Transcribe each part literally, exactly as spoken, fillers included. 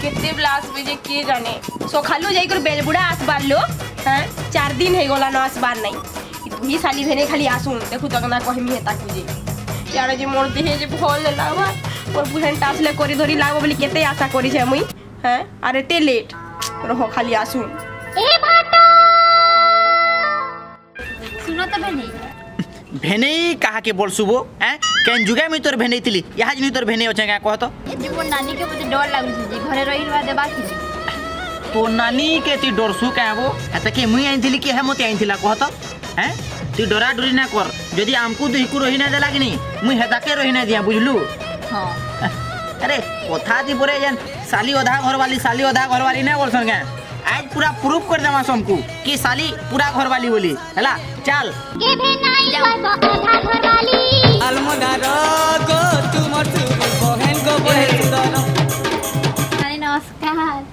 केते ब्लास बजे के जाने सखालु जाई कर बेलबुड़ा आसबार लो हैं चार दिन हे गला न आसबार नहीं तू ही साली भेने खाली आसुन देखु तकना कहमी हेता कुजे यार जे मोर देहे जे भल लावा और बुहन टासले करी धरी लागो बोली केते आशा करी छे मुई हैं अरे ते लेट रहो खाली आसुन ए भाटा सुनो त भेने भेने कहा के बोल सुबो हैं केन जुगे में तोर भेने थिली यहा जनी तोर भेने होचे का कह तो ए मोर नानी के मते डर लागु छी घरे रहिलवा देबा की तो नानी के ती डरसु कहबो एत के मुई आइन थिली के हे मते आइन थिला कह तो हैं तू डरा डरी ना कर जदी हमकु दुहिकु रहि ना देला कि नहीं मुई हेता के रहि ना दिया बुझलु हां अरे कथा दी परे जन साली ओधा घर वाली साली ओधा घर वाली ना बोलसन के आज पूरा प्रूफ कर देमा समकु कि साली पूरा घर वाली बोली हला चल के भेनाई ओधा घर वाली अलमदार गो तुमर तुरी बहन को बहन दोनो अरे नमस्कार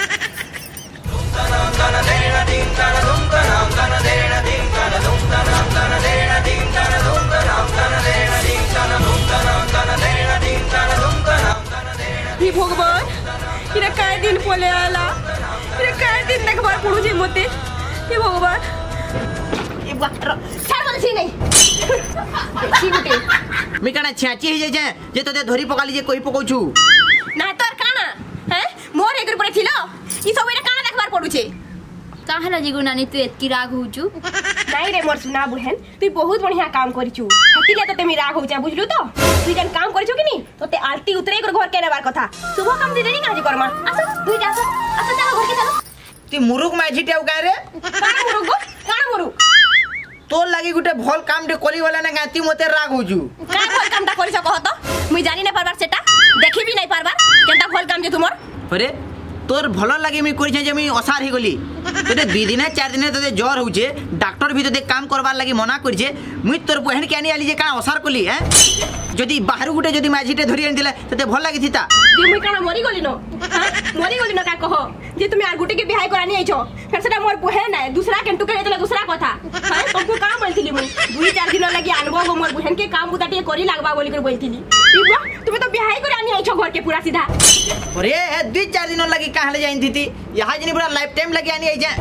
ही भगवान इरा काय दिन पोले आला इरा काय दिन देखबार पड़ू जे मते हे भगवान ए बाटर छाड़ बोल छी नहीं छी गुटे मी कना छाची हे जे जे तोते धरी पकाली जे कोई पकोछु ना तोर काना हैं मोर एकर परे थिलो ई सब इरा काना देखबार पड़ू छे काहला जिगु नानी तू एतकी राग होचू नहीं रे मोर सुना बुहन तू बहुत बढ़िया काम करिचू हतिले तते मी राग होचा बुझलु तो तू जन काम करिचू कि नहीं तते आलती उतरे कर घर के नेबार कथा सुबह काम दे देनी काजी करमा आसो तू जा आसो आसो चलो घर के चलो ती मुरुक माझीटे उ गाय रे काना मुरुक गो काना मुरुक तोर लागी गुटे भल काम दे करी वाला ना गाती मते राग होजू का भल काम ता करिछ कह तो मुई जानी नै पारबार सेटा देखि भी नै पारबार केनता भल काम जे तुमर अरे तोर भल लागी मी करिछ जे मी असार हे गली तोते दुई दिन चार दिन तोते ज्वर होचे डॉक्टर भी तोते काम करबार लागी मना करिछे मुई तोर बहन के आनी आली जे का असार कली हैं जदी बाहर गुटे जदी माझीटे धरि आन दिला तोते भल लागी थिता जे मुई काना मरी गली न हां मरी गली न का कह जे तुम आर गुटे के बिहाय करानी आइछो फिर सेटा मोर बहन है दूसरा केन टुके देला दूसरा कथा हां तुमको का बोलथिली मुई दुई चार दिन लागी आनबो गो मोर बहन के काम बुताटी करी लागबा बोली कर बोलथिली इबा तुमे तो बिहाय करानी आइछो घर के पूरा सीधा अरे ए दुई चार दिन लागी काहले जाइन थीती यहा जनी पूरा लाइफ टाइम लागी आनी आइ जा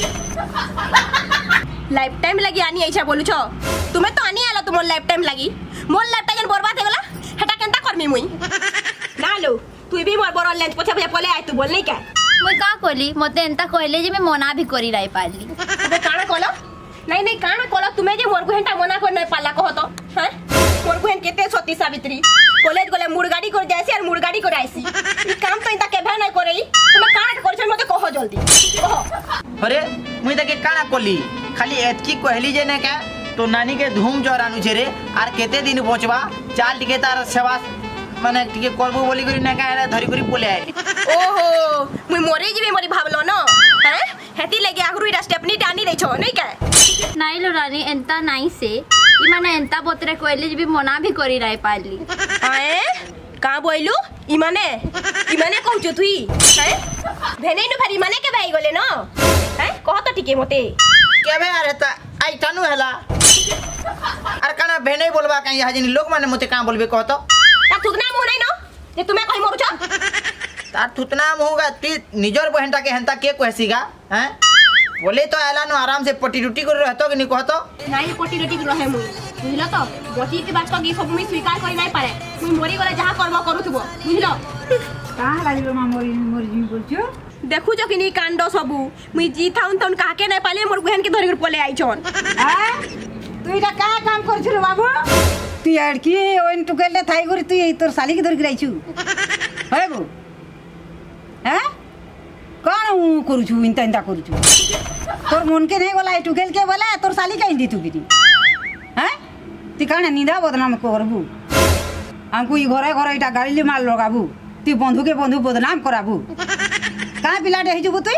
लाइफ टाइम लागी आनी आइछा बोलु छो तुमे तो आनी आलो तुम लाइफ टाइम लागी मोर लाइफ टाइम बर्बाद हे गला हेटा केनता करमी मुई ना लो तू भी मोर बरल लेंस पछे पछे पले आइ तू बोल नहीं का मैं का कहली मते एंता कहले जे मैं मना भी करी राई पाली अबे काना कहलो नहीं नहीं काना कहलो तुमे जे मोर बहनटा मना कर नै पाला कह तो हैं मोर बहन केते सती सावित्री कॉलेज गले मुड़गाड़ी कर जायसी और मुड़गाड़ी कर आइसी ई काम तो इंता केभे नै करई तुमे काना करछ मते कहो जल्दी कहो अरे मुई तके काना कोली खाली एतकी कहली जे ने का तो नानी के धूम जोरानु छे रे आर केते दिन बचबा चाल टिके तार सेवा माने टिके करबो बोली करी ना का धरी करी बोले आइ ओहो मुई मरे जिबे मरी भाबलो न हैं हेती लगे आगरु इरा स्टेपनी टानी दै छो नै का नाई लो रानी एंता नाई से ई माने एंता बोतरे कहले जे भी मना भी करी राई पाली आए का बोइलु ई माने ई माने कहू तुई हैं भेनै न फेरी माने के भाई गले न हैं कह तो टिके मते केबे आ रहता आई तनु हला अरे काना भेनै बोलबा काई हाजिनी लोग माने मते का बोलबे कह तो ता थुकना मुह नै न जे तुमे कहि मरु छ तार थुतना मुहगा ती निजर बहनटा के हंता के कहसीगा हैं बोले तो आला न आराम से पट्टी टुटी कर रहतो कि नहीं कहतो नाही पट्टी टुटी कर रहे मुई बुझलो तो बटी के बात को सब मुई स्वीकार करि नै पारे मुई मरि गले जहा करबो करूथबो बुझलो का लागिलो मा मोरी मोरी जिम बोलछो देखु जो कि नी कांड सबु मुई जी थाउन थाउन काहा के नै पाले मोर बहन के धरि कर पले आइ छन आ तू इटा का काम करछु रे बाबू तू अड़की ओइन टुकेले थाई गुरी तू तोर साली के धरि गिराइछु हे बो हैं कौन करूछु इंता इंता करूछु तोर मन के नहीं बोला टुकेल के बोला तोर साली कहीं दी तू गिरी हैं ती काना निंदा बदनाम करबू हमको ई घरे घरे इटा गाड़ी ले माल लगाबू ती बंधु के बंधु बदनाम कराबू का पिलाटे हिजबू तू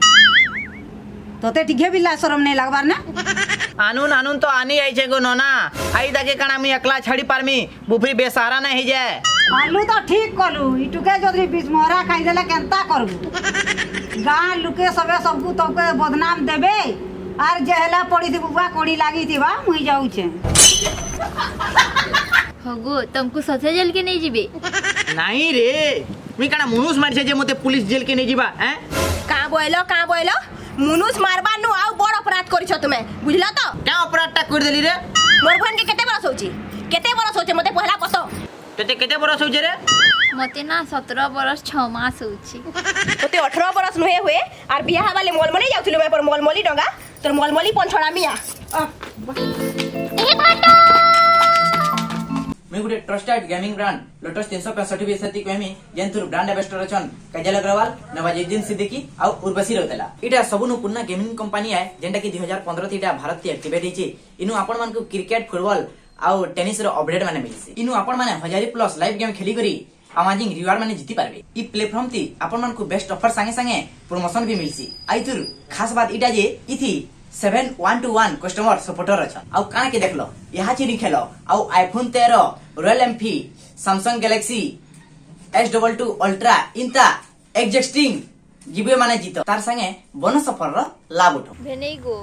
तोते टिके बिल्ला शरम नहीं लगबार ना आनुन आनुन तो आनी आई छे गो नोना आई दाके काना मी एकला छाड़ी पारमी बुफरी बेसहारा नहीं जाए आलू तो ठीक कलू इटुके जदि बिस्मोरा खाई देला केनता करबू गां लुके सबे सबको तोके बदनाम देबे आर जेहला पड़ी थी बुआ कोड़ी लागी थी बा मुई जाऊ छे हगो तुमको सथे जल के नहीं जीबे नहीं रे मुई काना मुनुस मारछे जे मते पुलिस जेल के नहीं जीवा हैं का बोइलो का बोइलो मुनुस मारबा नु आउ बड़ अपराध करिछ तुमे बुझला तो क्या अपराधटा कर देली रे मोर बहन के केते बरस होची केते बरस होचे मते पहला कतो तते केते बरस होचे रे मते ना सत्रह बरस छह मास होची तते अठारह बरस नहे हुए और बियाह वाले मलमली जाउथिलु मैं पर मलमली डंगा तोर मलमली पंछड़ा मिया मैं गुटे ट्रस्टेड गेमिंग ब्रांड लोटस तीन सौ पैंसठ भी सती कहमी जेंतुर ब्रांड एम्बेसडर अछन काजल अग्रवाल नवाजुद्दीन सिद्दीकी आ उर्वशी रौतेला इटा सबुनु पुन्ना गेमिंग कंपनी है जेंटा की दो हज़ार पंद्रह थीटा भारत की एक्टिवेट हिची इनु आपण मान को क्रिकेट फुटबॉल आ टेनिस रो अपडेट माने मिलसी इनु आपण माने हजार प्लस लाइव गेम खेली करी अमेजिंग रिवार्ड माने जीती पारबे ई प्लेटफॉर्म ती आपण मान को बेस्ट ऑफर संगे संगे प्रमोशन भी मिलसी आइतुर खास बात इटा जे इथी seven one two one customer supporter अछन आउ काना के देखलो यहा चिरी खेलो आउ आईफोन तेरह Royal Enfield Samsung Galaxy S double two ultra इंता एग्जिस्टिंग जीबे माने जीतो तार संगे बोनस ऑफर रो लाभ उठो भेनेई गो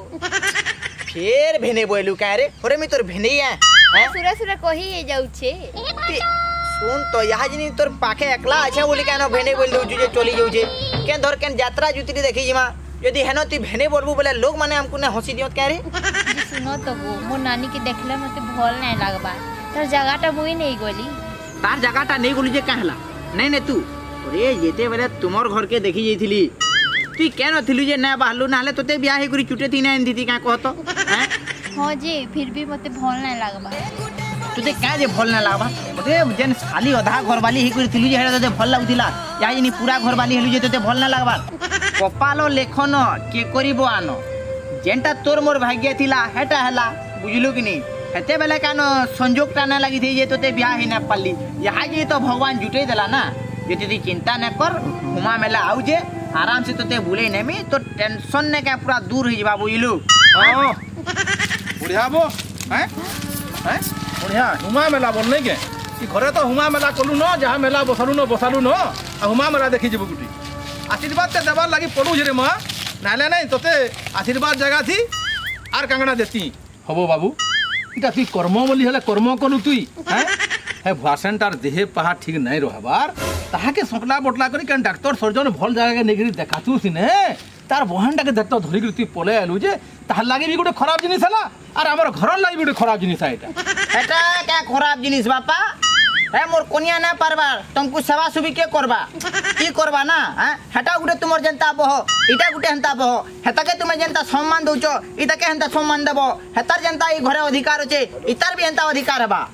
फेर भेने बोलू का रे ओरे मी तोर भेने है सुरा सुरा कही जाउछे सुन तो यहा जिनी तोर पाखे एकला अच्छा बोली कानो भेने बोल दउ जे चली जाउ छे के धर के यात्रा जुती देखी जिमा यदि हेनो ती भेने बोलबू बोले लोग माने हमको ने हंसी दियत का रे सुनो तो वो मोर नानी के देखले मते भल नै लागबा तार जगाटा मुई नहीं गोली तार जगाटा नहीं गोली जे कहला नहीं नहीं तू अरे जेते बेले तुमर घर के देखी जइथिली तू केन थिलु जे ना बाहलु नाले तोते बियाह हे करी चुटे थी ना दीदी का कहतो हैं हां जी फिर भी मते भल नै लागबा तुते का जे भल ना लागबा तोते जेन खाली आधा घर वाली ही करी थिलु जे हेरा तोते भल लागुतिला या जिनी पूरा घर वाली हेलु जे तोते भल ना लागबा कपालो लेखन के करिबो आनो जेंटा तोर मोर भाग्य थिला हेटा हला बुझलु कि नहीं हेते बेले कानो संजोग टाना लगी थी जे तोते बियाह ही ना पाली यहा जे तो भगवान जुटे देला ना जे ती चिंता न कर हुमा मेला आउ जे आराम से तोते भूले नै मी तो टेंशन ने का पूरा दूर हो जबा बुझलु हां बुढ़िया बो हैं हैं बुढ़िया हुमा मेला बोल नहीं के कि घरे तो हुमा मेला कलु न जहा मेला बसालु न बसालु न आ हुमा मेला देखि जेबो गुटी आशीर्वाद ते देबार लागि पडु जे रे मां नाले नहीं तोते आशीर्वाद जगह थी आर कांगना देती हबो बाबू इटा ती कर्म बोली हले कर्म कलु तुई हैं हे भाषण तार देहे पहा ठीक नहीं रहबार ताहा के सकला बटला करी कन डॉक्टर सर्जन भल जगह के नेगरी देखातु सिने तार बहनटा के देखतो धरि करी तू पले आलु जे ताहा लागि भी गुटे खराब जिनिस हला आर हमर घर लागि भी गुटे खराब जिनिस आइटा एटा का खराब जिनिस बापा ए मोर कोनिया ना परबार तुमको सेवा सुबी के करबा की करबा ना हैं हेटा गुटे तुमर जनता बह इटा गुटे हंता बह हेता के तुमे जनता सम्मान दोचो इता के हंता सम्मान देबो हेतार जनता ई घरे अधिकार होचे इतार भी हंता अधिकार हेबा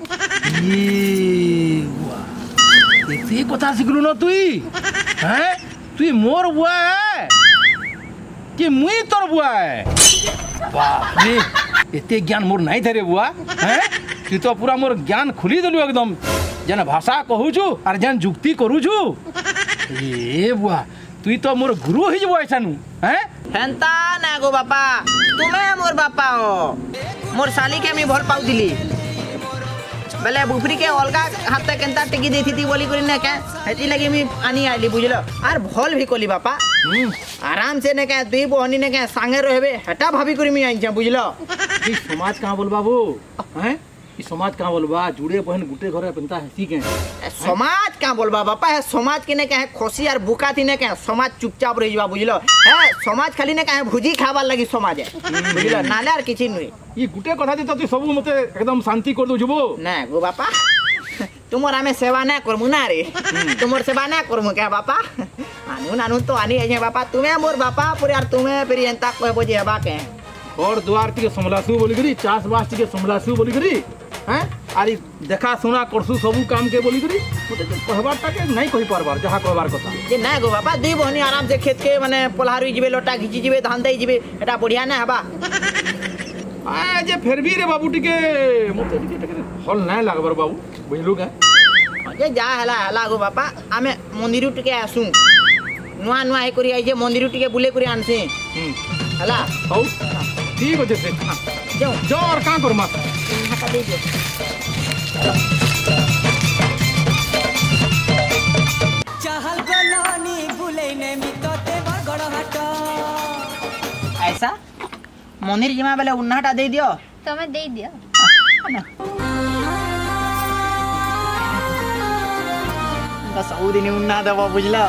ए वाह एते कथा सिखलु न तुई हैं तुई मोर बुआ है कि मुई तोर बुआ है बाप रे एते ज्ञान मोर नहीं थे रे बुआ हैं तू तो पूरा मोर ज्ञान खुली देलु एकदम जन भाषा कहू छु और जन जुक्ति करू छु ए बुआ तू तो मोर गुरु ही जबो ऐसानु हैं हेंता ना गो बापा तुमे मोर बापा हो मोर साली के मी भल पाउदिली बेले बुफरी के अलगा हाथ केनता टिकी देथि थी बोली करी ने के हेती लगी मी आनी आली बुझलो आर भल भी कोली बापा आराम से ने के दुई बहनी ने के संगे रहबे हटा भाभी करी मी आइन छ बुझलो ई समाज कहां बोल बाबू हैं ई समाज कहां बोलबा जुड़े बहन गुटे घरे बनता है ठीक है समाज कहां बोलबा बापा है समाज के ने के खोसी और बुका थी ने के समाज चुपचाप रह जबा बुझलो है समाज खाली ने के भुजी खाबा लगी समाज है बुझलो नाले आर किछि नै ई गुटे कथा दे तू सब मते एकदम शांति कर दो जबो ना गो बापा तुमर हमें सेवा ना करमु ना रे तुमर सेवा ना करमु क्या बापा आनु नानु तो आनी है बापा तुम्हें मोर बापा पूरे यार तुम्हें फिर एंता कहबो जे हेबा के और द्वार टिके समलासु बोली करी चास बास टिके समलासु बोली करी हैं आरी देखा सुना करसु सबु काम के बोली करी कहबार ताके नहीं कहि पारबार जहा कहबार कथा जे ना गो बापा दुई बहनी आराम से खेत के माने पोलहारुई जिबे लोटा घिची जिबे धान देई जिबे एटा बढ़िया ना हेबा आ जे फेर भी रे बाबू टिके मते टिके हल नहीं लागबर बाबू बुझलु का जे जा हला हला गो बापा आमे मंदिर टिके आसु नुआ नुआ हे करी आई जे मंदिर टिके बुले करी आनसे हला हौ ठीक होते से जाओ जाओ और का करमा हटा दे दे चाहल गलानी बुले ने मितते बरगड़ हट ऐसा मंदिर जिमा बेले उन्नाटा दे दियो तमे दे दियो बस सब दिन उन्ना देव बुझल।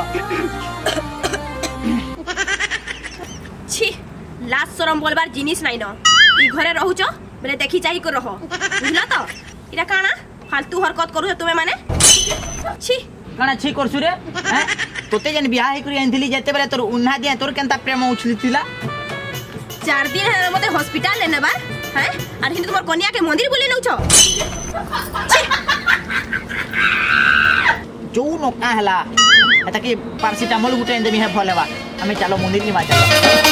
छी लाज शरम बोलबार जिनिस नाइन ई घरे रहूच बोले देखी चाही कर रह बुझला तो इरा काना फालतू हरकत करू तुमे माने छी कणा छी करसु रे हैं तोते जन बियाह हे करी आंथिली जेते बेले तोर उन्हा दिया तोर केनता प्रेम उछलितिला चार दिन है मते हॉस्पिटल लेने बार हैं और हिंदू तोर कन्या के मंदिर बोले नउछ जो न का हला एता के पैरासिटामोल गुटे देमी है भलेवा हमें चलो मंदिर नि चलो।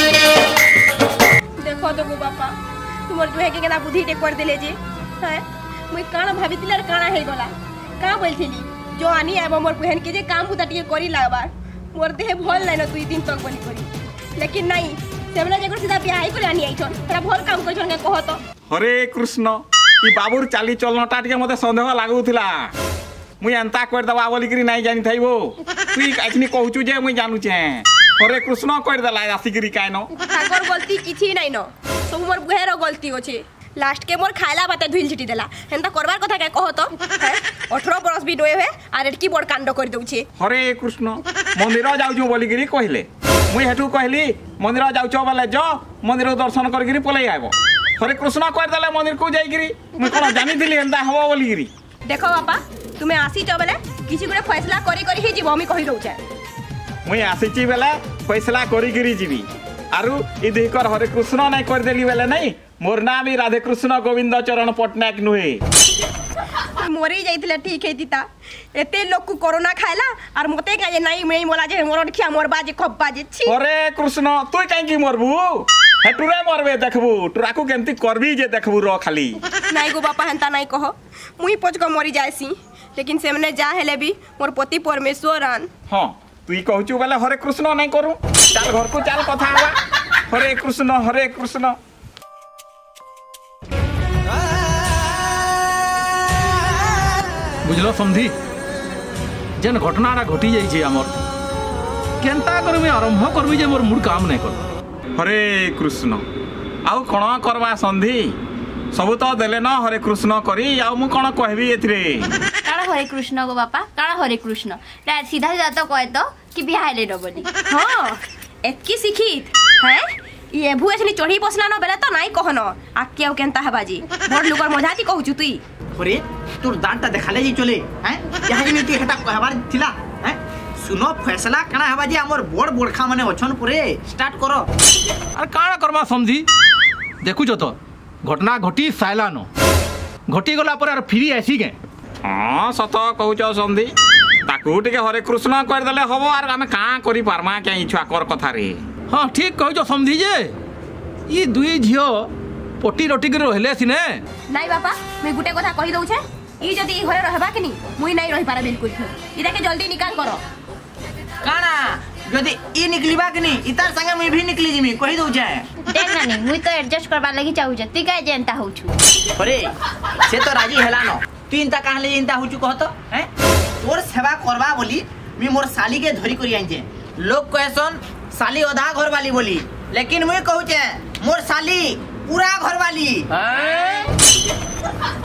देखो तो गो बापा तुमर जो है के केना बुद्धि टे कर देले जे हैं मुई काना भाबितिले और काना हे गला का बोलथिली जो आनी आबो मोर बहन के जे काम बुता टिके करी लागबार मोर देह भल नै न दुई दिन तक बनी करी लेकिन नहीं सेमना जगर सीधा बियाह ही कर आनी आइछन तोरा भल काम करछन के कह तो। हरे कृष्ण ई बाबूर चाली चलनटा टिके मते संदेह लागुथिला मुई एंता कर दबा बोली करी नहीं जानी थाइबो तू काइछनी कहूचू जे मुई जानू छे हरे कृष्ण कर देला आसिकरी काई न ताकर गलती किछि नै न सब मोर बुहेर गलती होछे लास्ट के मोर खाइला बाते धुइल छिटी देला हेंता करबार कथा के कह तो अठारह बरस भी नोए हे आर एटकी बड़ कांड कर दउछे। हरे कृष्ण मंदिर जाउछु बोली करी कहले मुई हेठू कहली मंदिर जाउछो बोले जो मंदिर दर्शन कर करी पलै आइबो हरे कृष्ण कर देले मंदिर को जाई करी मुई कोन जानि दिली हेंता हबो बोली करी। देखो बापा तुमे आसी तो बेले किछि गुरे फैसला करी करी ही जीवो मी कहि दउछे मुई आसीची बेले फैसला करी करी जीवी आरु ई देकर हरे कृष्ण नहीं कर देली बेले नहीं मोर नाम ही राधे कृष्ण गोविंद चरण पटनायक नुहे मोरी जाइतिले ठीक है दीता एते लोग को कोरोना खाइला और मते काजे नहीं मैं मोला जे मोर खिया मोर बाजे खप बाजे छी हरे कृष्ण तू काई की मरबू हेटुरे मरबे देखबू तुराकू केमती करबी जे देखबू रो खाली नहीं गो बापा हंता नहीं कहो मुई पच को मरी जायसी लेकिन सेमने जा हेले भी मोर पति परमेश्वरन। हां तू ई कहचू बेले हरे कृष्ण नहीं करू चल घर को चल कथा हवा हरे कृष्ण हरे कृष्ण। बुझल समझी जेन घटनाटा घटी जाइए आमर केनता कर मैं आरंभ करबी जे मोर मूड काम नहीं कर। हरे कृष्ण आउ कण करवा संधि सब तो देले न हरे कृष्ण करी आउ मु कण कहबी एथरे काड़ा हरे कृष्ण गो बापा काड़ा हरे कृष्ण रा सीधा सीधा तो कहे तो कि बिहाय ले डबली हां एतकी सिखित हैं ये भू एछनी चढ़ी बसना न बेले तो नहीं कहनो आके आउ केनता हबाजी बड़ लुगर मजाती कहू तुई अरे तोर दांतटा देखाले जी चले हैं यहां जे तू हेटा कहबार थिला हैं सुनो फैसला कना हबा जे हमर बड़ बड़खा माने अछन पुरे स्टार्ट करो। अरे काड़ा करबा समझी देखु जो तो घटना घटी साइला न घटी गला पर आर फिरी आसी के हां सत कहूच संधि ताकू टिके हरे कृष्ण कर देले हबो आर हमें का करी पारमा के इछा कर कथा रे। हां ठीक कहू समझी जे ई दुई झियो पटी रोटी के रहले सिने नहीं बापा मैं गुटे कथा कहि दउ छे ई जदी घरे रहबा कि नी मुई नहीं रहि पारे बिल्कुल इदा के जल्दी निकाल करो काना जदी ई निकलिबा कि नी इतार संगे मैं भी निकली जिमी कहि दउ छे देख नानी मुई तो एडजस्ट करबा लागि चाहू जे ती काई जेंता होछु अरे से तो राजी हेला न तू इनता कहले इनता होछु कहत हैं तोर सेवा करबा बोली मी मोर साली के धरी करी आइजे लोग कहसन साली आधा घर वाली बोली लेकिन मुई कहू छे मोर साली पूरा घर वाली